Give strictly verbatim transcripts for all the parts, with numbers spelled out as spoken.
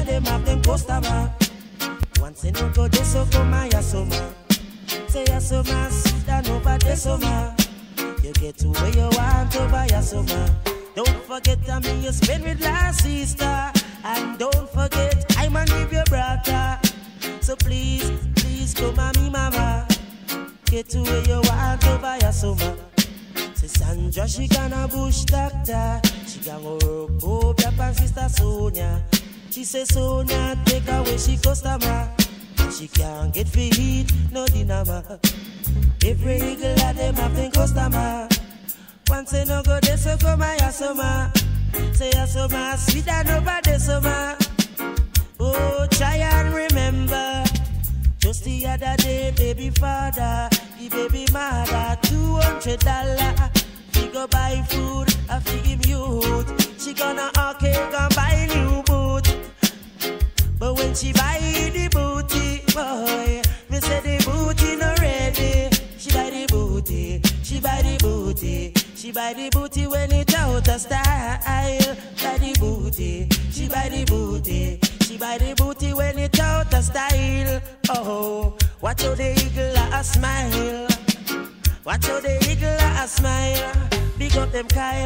regular, them have them customer. Once in a go, they so come my asoma. Say asoma, sit down over the summer. You get to where you want over your summer. Don't forget that me you spend with last sister. And don't forget I'm gonna give your brother. So please, please come on me mama. Get to where you want over your summer. Say Sandra she gonna bush doctor. She gonna work up your sister Sonia. She say Sonia take away she customer. She can't get feed, no dinner. Every eagle at them have them customer. Once they no go, they so come my asoma. Say asoma, sweet and over the summer. Oh, try and remember. Just the other day, baby father, the baby mother, two hundred dollars. She go buy food, I feed him youth. She gonna okay, gonna buy new boot. But when she buy the booty, boy, me say the booty no ready. She buy the booty, she buy the booty, she buy the booty when it out of style. Buy the booty, she buy the booty, she buy the booty when it out of style. Oh, watch how the eagle a smile, watch how the eagle a smile. Big up them Kyle,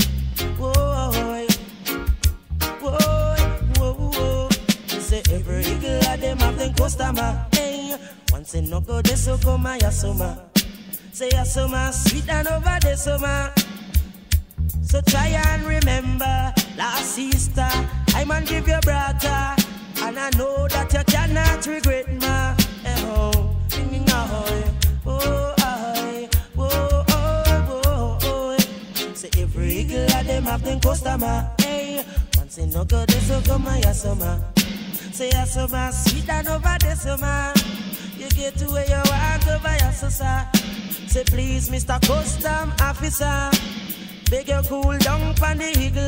whoa, whoa, whoa, whoa. Say every eagle of them have them customer. Hey, once they no go, they so come my asoma. Say asoma, sweet and over the summer. So try and remember, last sister, I'm gonna give you brother. And I know that you cannot regret ma. Oh, oh, I, oh, oh, oh. Say every eagle of them have them customer. Hey, once they no go, they so come my asoma. Say asoma, sweet and over the summer. You get to where you want over your sister. Say please, Mister Custom Officer, beg you cool down from the eagle.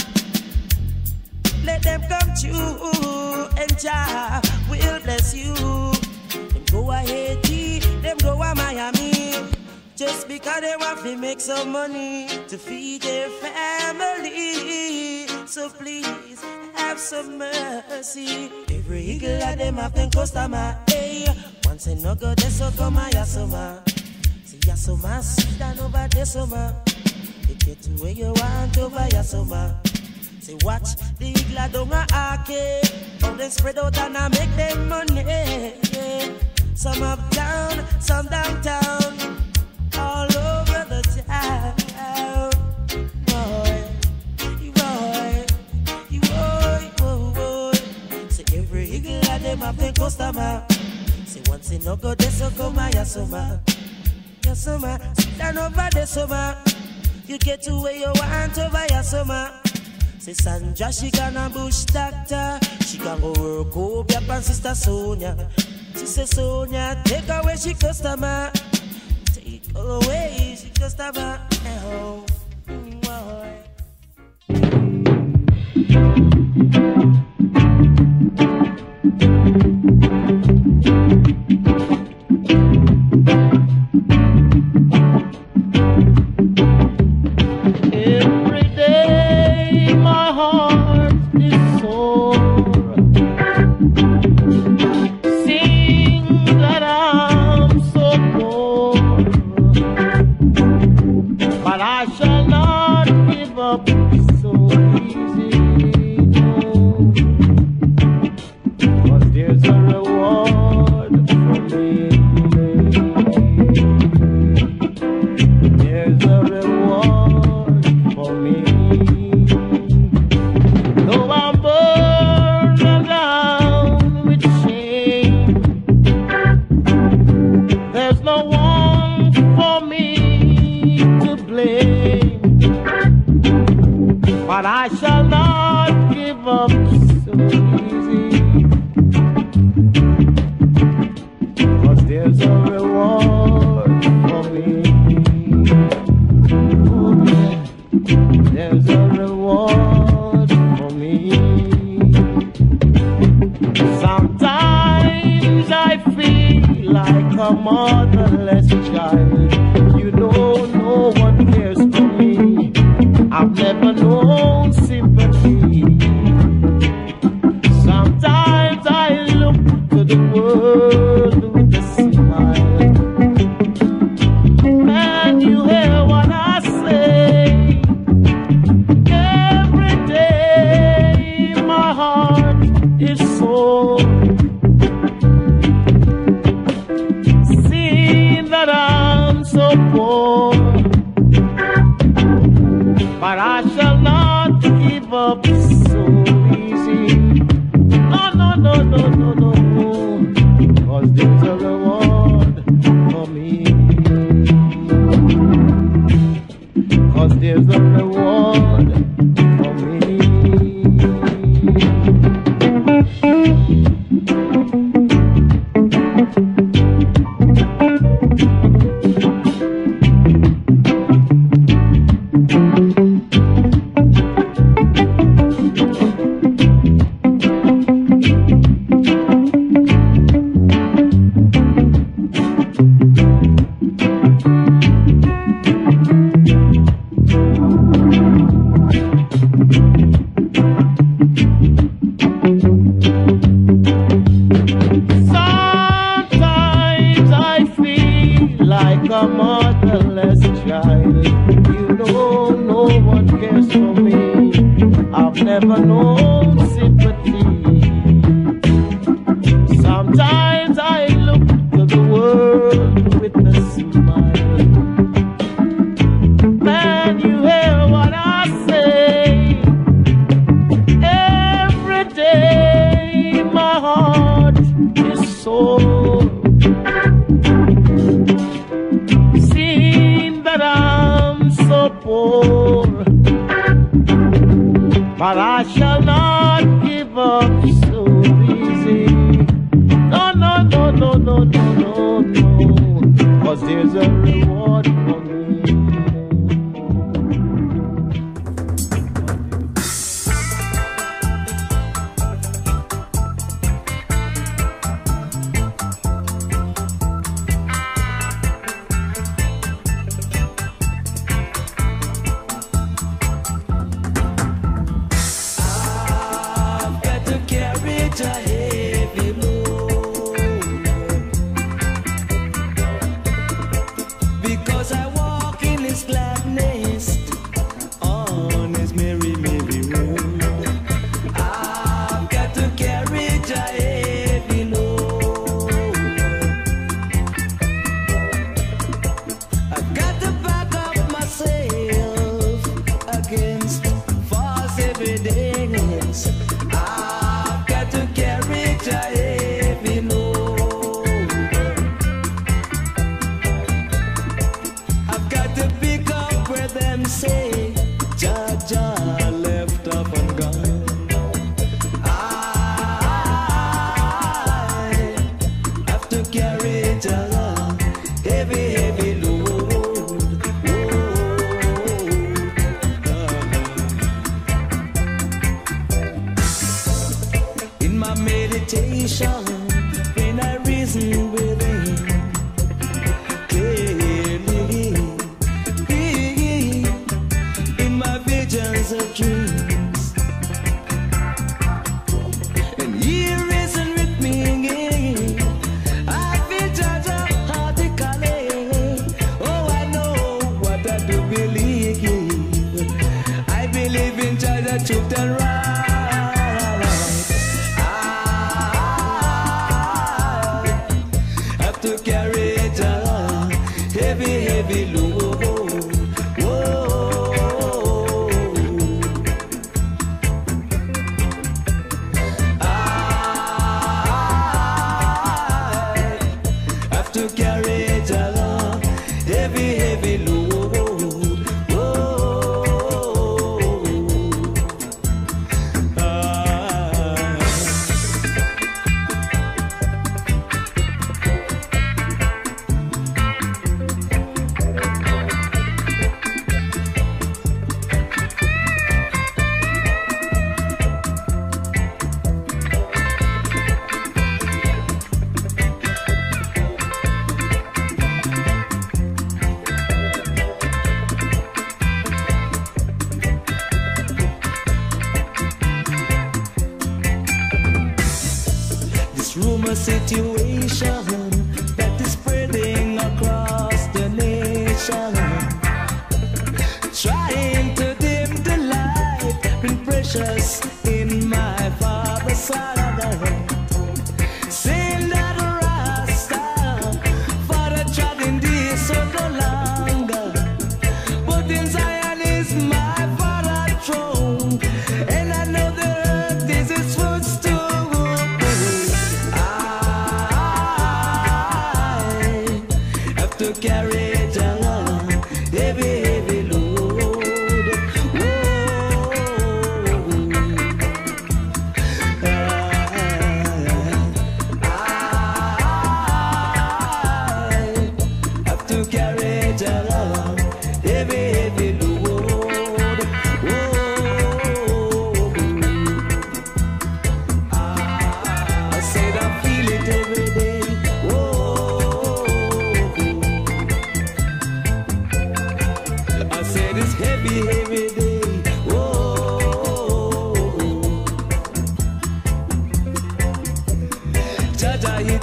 Let them come true and Jah will bless you. Them go a Haiti, them go a Miami, just because they want to make some money to feed their family. So please, have some mercy. Every eagle of them have them customer. Hey, once they no go, they so come my asoma. See asoma, sit down over the summer. You get to where you want over your summer. Say watch the eagle don't a arcade. How they spread out and I make them money. Some uptown, some downtown, all over the town. Boy, boy, boy, boy. Say every eagle of them have them customer. Say once they no go, they so come my asoma. Yasoma, sit down over the summer. You get to where you want over your summer. Say Sandra, she gonna bush doctor. She gonna work up your sister Sonia. She say Sonia, take away she customer. Take away she customer. Oh, boy. I've never known sympathy. up so easy. No, no, no, no, no, no, no. Cause there's a reward for me. Cause there's a reward for me.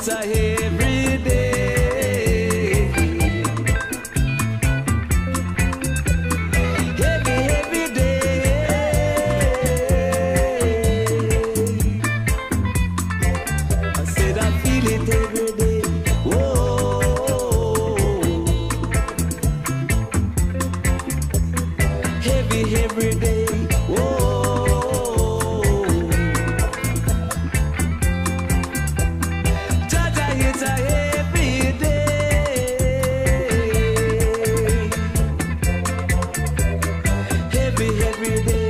it's a every day. Heavy, every day. I said I feel it every day. Whoa. Heavy, every day. Whoa. Jaja, it's a every day. Heavy, every day.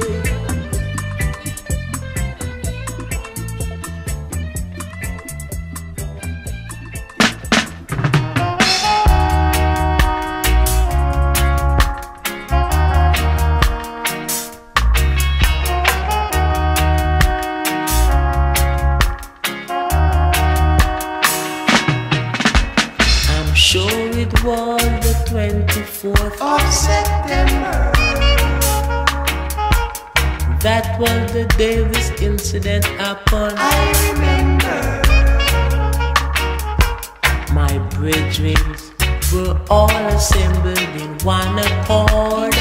I'm sure it was the twenty-fourth Of September, That was the day this incident happened. I remember. My brethren were all assembled in one accord,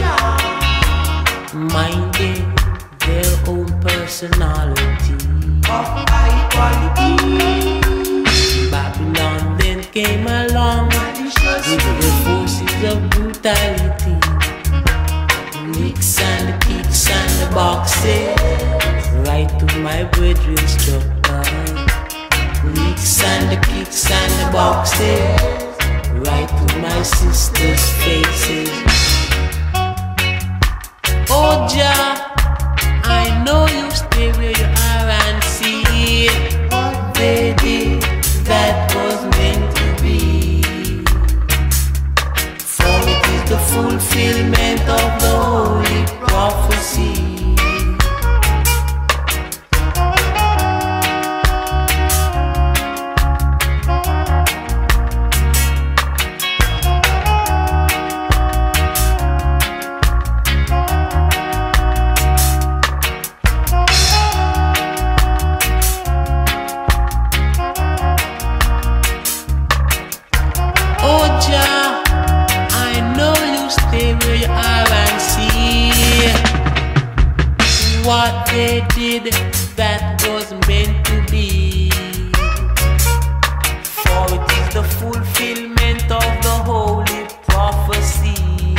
minding their own personality. Of high quality, Babylon then came along with the forces of brutality. Licks and the kicks and the boxes, right to my brethren's structure. Licks and the kicks and the boxes, right to my sister's faces. Oh Jah, I know you stay where you are and see what they did that was meant to be. For it is the fulfillment of the holy prophecy. Oh Jah, I know you stay where you are and see what they did that was meant to be. For it is the fulfillment of the holy prophecy.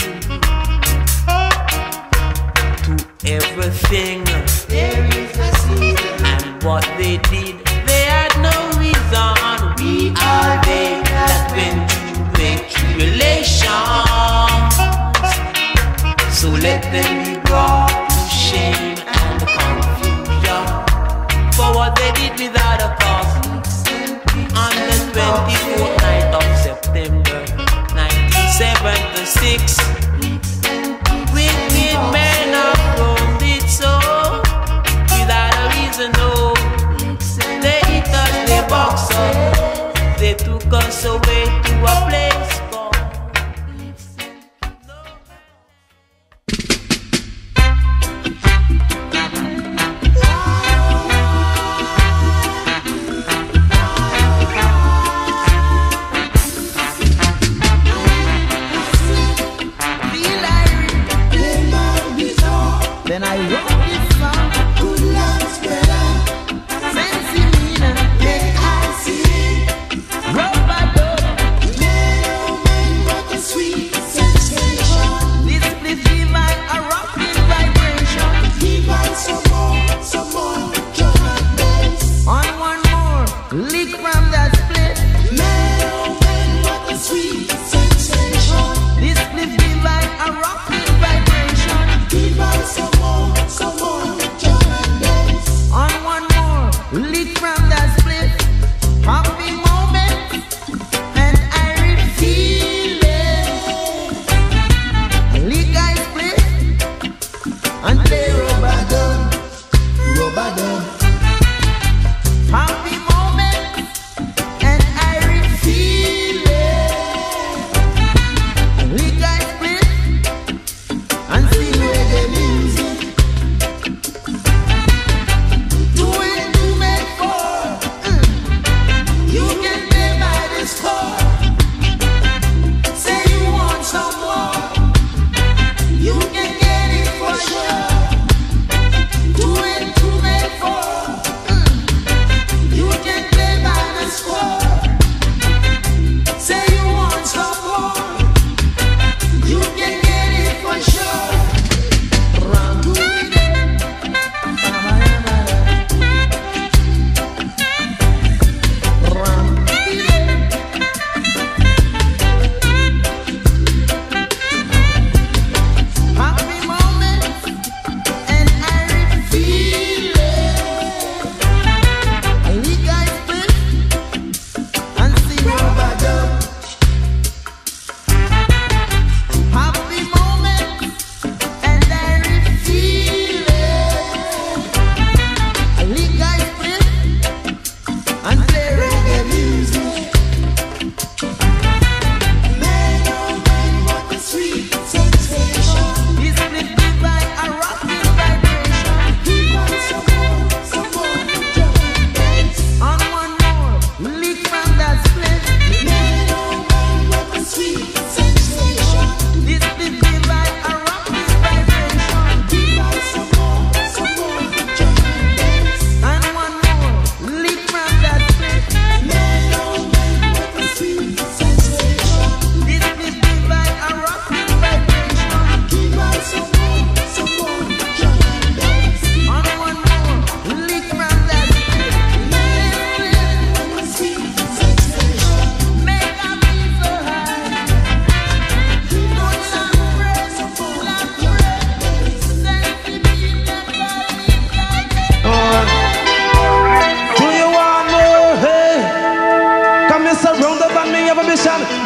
To everything there is a season. and what they did, they had no reason. We are they that went through great tribulations. So let them be brought to shame and confusion for what they did without a cause. On the twenty-fourth night of September nineteen seventy-six, wicked men of Rome did so without a reason, no. They hit us, they box us, they took us away to a place called Then I wrote this song. Good luck, spreader. Fancy Nina, Make I see. rubber dub. Man, oh man, what a sweet sensation. This place give like a rocking vibration. Give us some more, some more drum and bass. On one more, lick from that split. Man, oh man, what a sweet sensation. This place give like a rocking vibration. Give us some more, some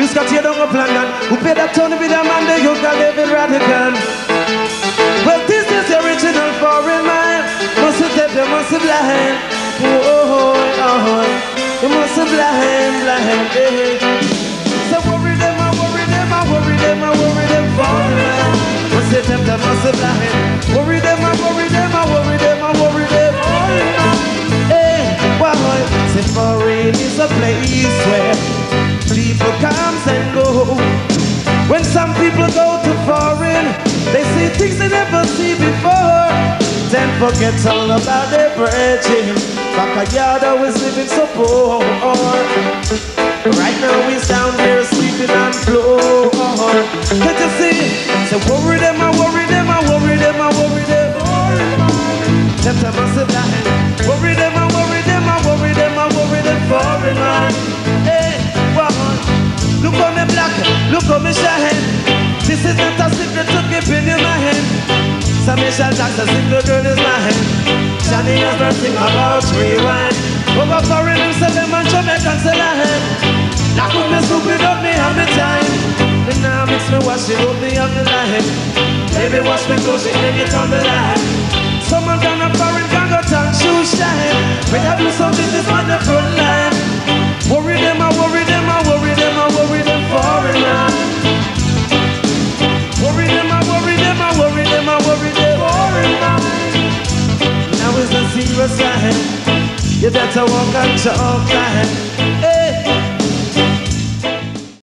You got tear down up London. Who paid that Tony with a man, the youth got live in radical. Well, this is the original foreign man. Must have dead, you must have blind. Oh, oh, oh, you must have blind, blind. Eh. So worry them, I worry them, I worry them, I worry them foreign man. Must have dead, you must have blind. Worry them, I worry them, I worry them, I worry them foreign man. Eh, why? Say foreign is a place where people come and go. When some people go to foreign, they see things they never see before. Then forget all about their bridging. Backyard always living so poor. Right now we's down here sleeping on floor. Can't you see? So worry them, I worry them, I worry them, I worry them. Them time I sit down. Worry them, I worry them, I worry them, I worry them. Foreign man. Hey, wow. Look how me black, look how me shine. This is not a secret to keep in your mind. Some Michelle Jackson, single girl is mine. Johnny has nothing about rewind. Over foreign and sell them and Jamaican sell a hand. Now put me soup without me have me time. And now mix me wash it up me on the line. Baby wash me clothes and hang it on the line. Someone down a foreign can go talk shoe shine. When I do something this on the front line. Worry them, I worry them, I worry them, I worry them foreign man. Worry them, I worry them, I worry them, I worry them foreign man. Now is the serious time. You better walk and talk time.